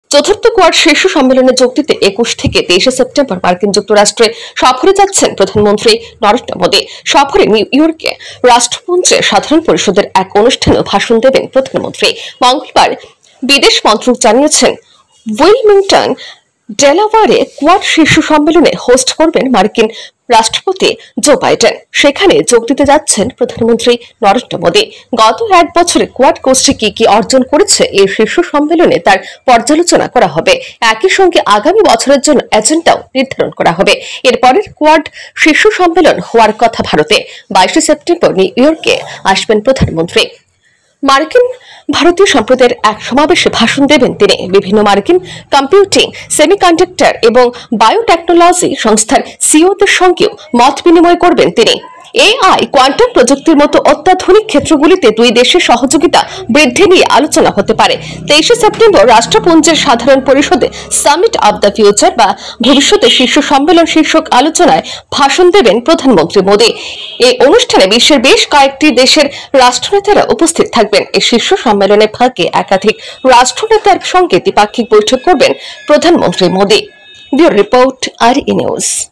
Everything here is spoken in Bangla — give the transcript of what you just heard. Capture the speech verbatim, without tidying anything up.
চতুর্থ কোয়াড শীর্ষ সম্মেলনে যোগ দিতে একুশ থেকে তেইশে সেপ্টেম্বর মার্কিন যুক্তরাষ্ট্রে সফরে যাচ্ছেন প্রধানমন্ত্রী নরেন্দ্র মোদী। সফরে নিউ ইয়র্কে রাষ্ট্রপুঞ্জে সাধারণ পরিষদের এক অনুষ্ঠানে ভাষণ দেবেন প্রধানমন্ত্রী। মঙ্গলবার বিদেশ মন্ত্রক জানিয়েছেন, উইলমিংটন ডেলাওয়ারে কোয়াড শীর্ষ সম্মেলনে হোস্ট করবেন মার্কিন রাষ্ট্রপতি জো বাইডেন। সেখানে যোগ দিতে যাচ্ছেন প্রধানমন্ত্রী নরেন্দ্র মোদী। গত এক বছরে কোয়াড গোষ্ঠী কি কি অর্জন করেছে এই শীর্ষ সম্মেলনে তার পর্যালোচনা করা হবে। একই সঙ্গে আগামী বছরের জন্য এজেন্ডাও নির্ধারণ করা হবে। এরপরের কোয়াড শীর্ষ সম্মেলন হওয়ার কথা ভারতে। বাইশে সেপ্টেম্বর নিউ ইয়র্কে আসবেন প্রধানমন্ত্রী। মার্কিন ভারতীয় সম্প্রদায়ের এক সমাবেশে ভাষণ দেবেন তিনি। বিভিন্ন মার্কিন কম্পিউটিং, সেমিকন্ডাক্টর এবং বায়োটেকনোলজি সংস্থার সিইওদের সঙ্গেও মত বিনিময় করবেন তিনি। এআই, কোয়ান্টাম প্রযুক্তির মতো অত্যাধুনিক ক্ষেত্রগুলিতে দুই দেশের সহযোগিতা বৃদ্ধি নিয়ে আলোচনা হতে পারে। তেইশে সেপ্টেম্বর রাষ্ট্রপুঞ্জের সাধারণ পরিষদে সামিট অব দ্য ফিউচার বা ভবিষ্যতের শীর্ষ সম্মেলন শীর্ষক আলোচনায় ভাষণ দেবেন প্রধানমন্ত্রী মোদী। এই অনুষ্ঠানে বিশ্বের বেশ কয়েকটি দেশের রাষ্ট্রনেতারা উপস্থিত থাকবেন। এই শীর্ষ সম্মেলনে ফাঁকে একাধিক রাষ্ট্রনেতার সঙ্গে দ্বিপাক্ষিক বৈঠক করবেন প্রধানমন্ত্রী মোদী। ব্যুরো রিপোর্ট, আর ই নিউজ।